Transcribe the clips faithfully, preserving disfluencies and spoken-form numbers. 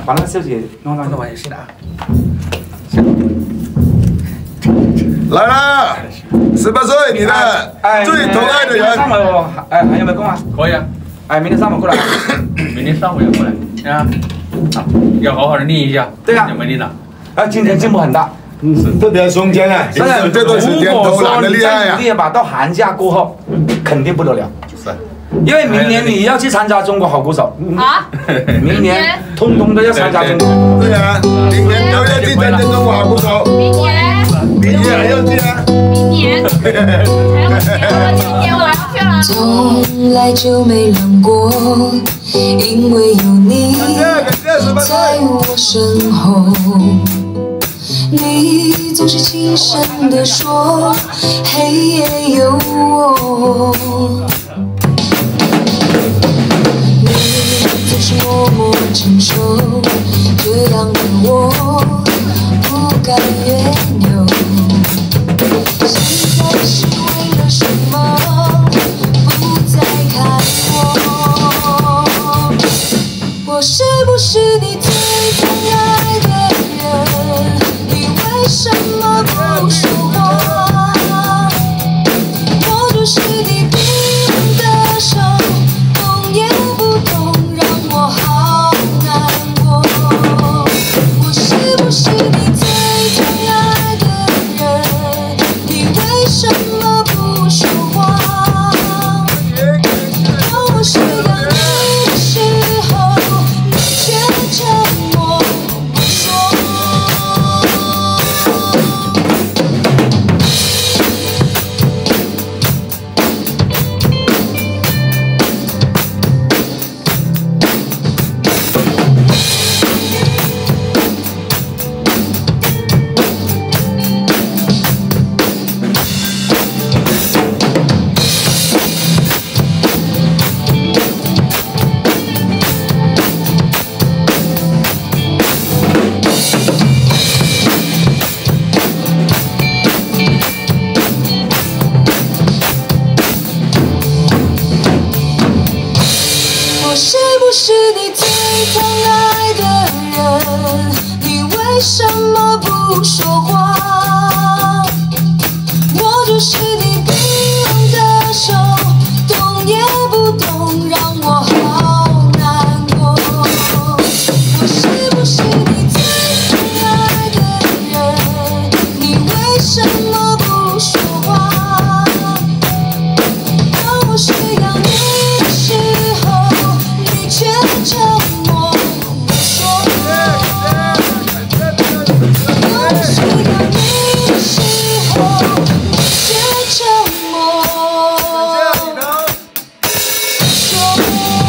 把那个小姐弄上。 弄完谁的啊？ 来了，十八岁，你的最疼爱的人。 上午哎还有没有空啊？ 可以啊。 哎，明天上午过来。 明天上午要过来啊。要好好的练一下。 对呀。 有没练了？ 啊，今天进步很大。 嗯，特别松间啊！现在这段时间投篮的厉害呀！ 努力吧，到寒假过后肯定不得了。 是， 因为明年你要去参加中国好鼓手啊！ 明年通通都要参加中国。 对啊，明年都要去参加中国好鼓手。 明年， 明年还要去啊！ 明年，还有今年我要去了。 从来就没冷过，因为有你在我身后。 你总是轻声地说，黑夜有我。你总是默默承受，这样的我不敢怨尤。现在是为了什么不再看我？我是不是你最疼爱的人？ 为什么不说话？我就是你冰冷的手，动也不动，让我好难过。我是不是你最疼爱的人？你为什么不说话？当我需要你的时候，你却沉默不说。 我是不是你最疼爱的人？你为什么不说话？我就是你冰冷的手，动也不动，让我好难过。我是不是你最疼爱的人？你为什么不说话？当我需要你的时候。 却沉默不说。当我需要你的时候，你却沉默不说。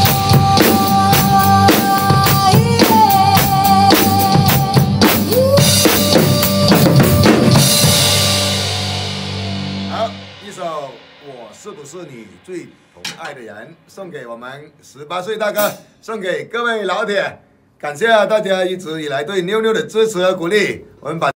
好，一首《我是不是你最疼爱的人》送给我们十八岁大哥，送给各位老铁，感谢大家一直以来对妞妞的支持和鼓励，我们把。